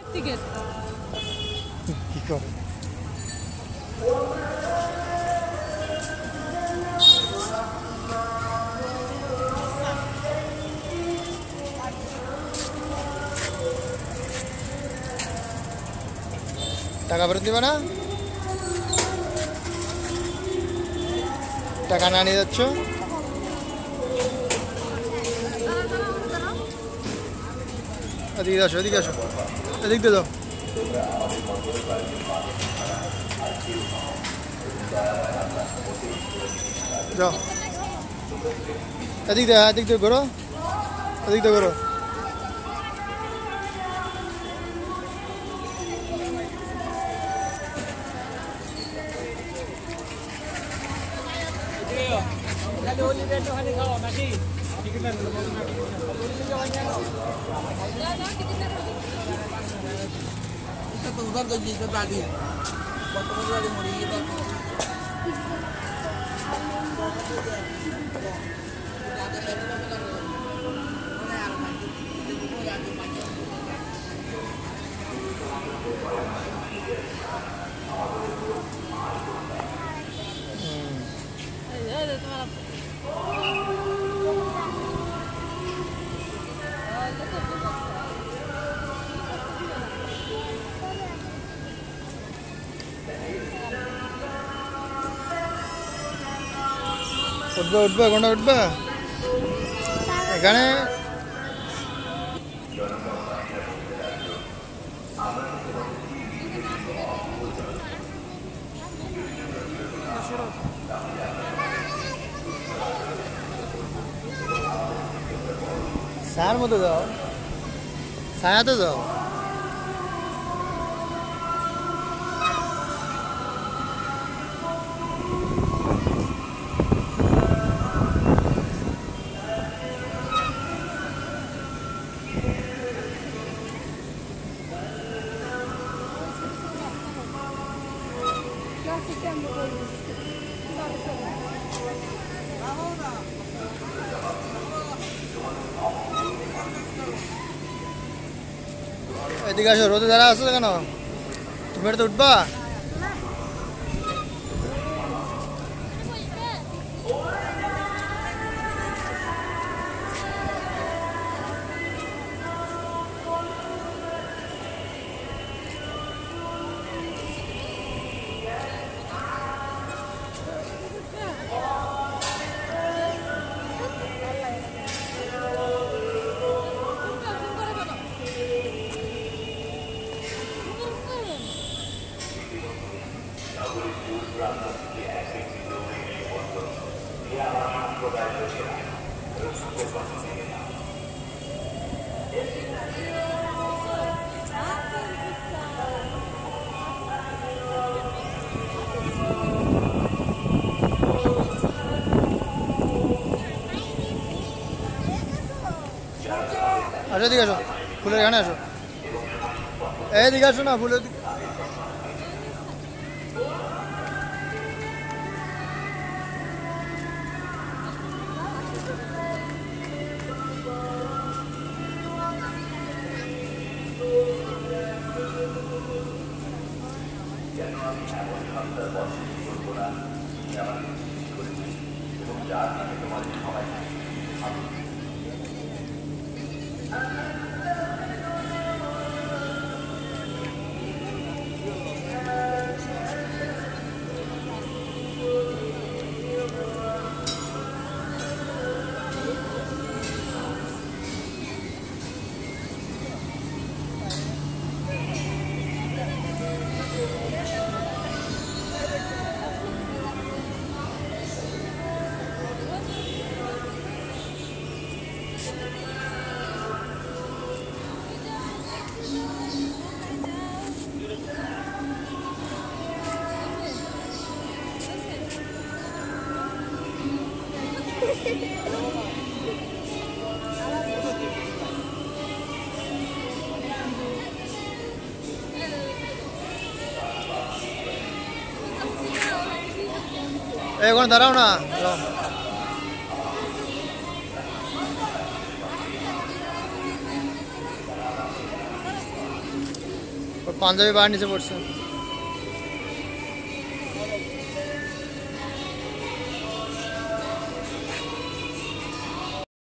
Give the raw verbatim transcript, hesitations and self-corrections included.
Ticket কি করে টাকা ফেরত দিবে না? টাকা না নিয়ে যাচ্ছ? এদিকে আসো, এদিকে আসো, এদিক দিয়ে যাও। যাও এদিক দিয়ে, এদিক দিয়ে ঘোরো, এদিক দিয়ে ঘোরো। udah gaji itu tadi waktu itu ada mau dihidup উঠবে উঠবে কোনটা উঠবে এখানে ছায়ার মধ্যে যাও, ছায়াতে যাও। এদিকে আসো, রোদে দাঁড়া আসো কেন? তুমি এটা তো উঠবা। আসো এদিকে আসো, ফুলের এখানে আসো, এদিকে আসো না, ফুলের দিকে। এখন দাঁড়াও না, পাঞ্জাবি বার নিচে পড়ছে।